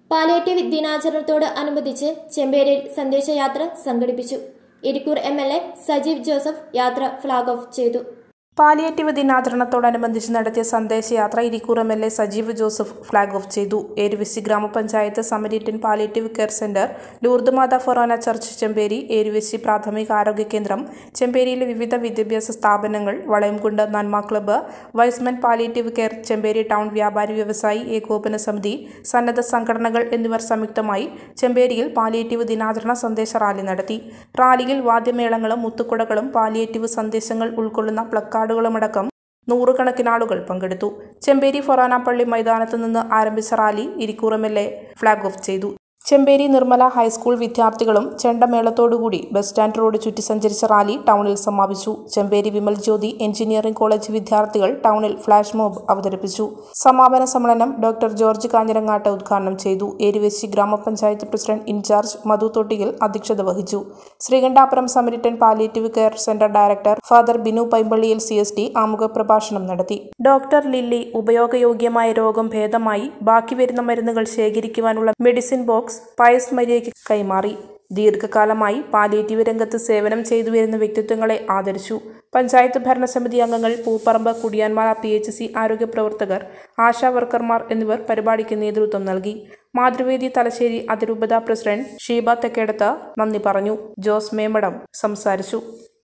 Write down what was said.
Palliative ദിനാചരണത്തോട് അനുബന്ധിച്ച് ചെമ്പേരിയിൽ സന്ദേശയാത്ര സംഘടിപ്പിച്ചു. ഇരിക്കൂർ MLA സജീവ് ജോസഫ് യാത്ര ഫ്ളാഗ് ഓഫ് ചെയ്തു. പാലിയേറ്റീവ് ദിനാചരണത്തോടനുബന്ധിച്ച് നടത്തിയ സന്ദേശയാത്ര Irikkur MLA Sajeev Joseph flag off ചെയ്തു. ഏരുവിശി ഗ്രാമപഞ്ചായത്ത് Samaritan palliative care centre, Lourdes Mata forane church Chemperi, Eruvessi പ്രാഥമിക ആരോഗ്യ കേന്ദ്രം, ചെമ്പേരിയിലെ വിവിധ വിദ്യാഭ്യാസ സ്ഥാപനങ്ങൾ, Valayamkund Nanma club, Y's Men palliative care, Chemperi town വ്യാപാരി വ്യവസായി ഏകോപന സമിതി, സന്നദ്ധ സംഘടനകൾ എന്നിവർ സംയുക്തമായി ചെമ്പേരിയിൽ പാലിയേറ്റീവ് ദിനാചരണ സന്ദേശ റാലി നടത്തി. റാലിയിൽ വാദ്യമേളങ്ങളും മുത്തുക്കുടകളും പാലിയേറ്റീവ് സന്ദേശങ്ങൾ ഉൾക്കൊള്ളുന്ന പ്ലക്കാർഡുകളുമടക്കം നൂറുകണക്കിന് ആളുകൾ പങ്കെടുത്തു. ചെമ്പേരി ഫൊറാന പള്ളി മൈതാനത്ത് നിന്ന് ആരംഭിച്ച rally Irikkur MLA flag off ചെയ്തു. ചെമ്പേരി നിർമ്മല ഹൈസ്കൂൾ വിദ്യാർത്ഥികളും ചെണ്ടമേളത്തോടുകൂടി ബസ് സ്റ്റാൻഡ് റോഡ് ചുറ്റി സഞ്ചരിച്ച റാലി ടൗണിൽ സമാപിച്ചു. ചെമ്പേരി വിമൽ ജ്യോതി എഞ്ചിനീയറിംഗ് കോളേജ് വിദ്യാർത്ഥികൾ ടൗണിൽ ഫ്ലാഷ് മോബ് അവതരിപ്പിച്ചു. സമാപന സമ്മേളനം ഡോക്ടർ ജോർജ് കാഞ്ഞിരങ്ങാട്ട് ഉദ്ഘാടനം ചെയ്തു. ഏരുവേശി ഗ്രാമപഞ്ചായത്ത് പ്രസിഡന്റ് ഇൻചാർജ് മധു തൊട്ടിയിൽ അധ്യക്ഷത വഹിച്ചു. Sreekandapuram Samaritan palliative care centre director father Binu Paimpalliyil CSD ആമുഖ പ്രഭാഷണം നടത്തി. ഡോക്ടർ ലില്ലി ഉപയോഗയോഗ്യമായ രോഗം ഭേദമായി ബാക്കി വരുന്ന മരുന്നുകൾ ശേഖരിക്കുവാനുള്ള മെഡിസിൻ ബോക്സ് പയസ് മരിയയ്ക്ക് കൈമാറി. ദീർഘകാലമായി പാലിയേറ്റീവ് രംഗത്ത് സേവനം ചെയ്തുവരുന്ന വ്യക്തിത്വങ്ങളെ ആദരിച്ചു. പഞ്ചായത്ത് ഭരണസമിതി അംഗങ്ങൾ, പൂപ്പറമ്പ്, കുടിയാൻമാല PHC ആരോഗ്യ പ്രവർത്തകർ, ആശാ വർക്കർമാർ എന്നിവർ പരിപാടിക്ക് നേതൃത്വം നൽകി. മാതൃവേദി തലശ്ശേരി അതിരൂപത പ്രസിഡന്റ് ഷീബ തെക്കേടത്ത് നന്ദി പറഞ്ഞു. ജോസ് മേമടം സംസാരിച്ചു.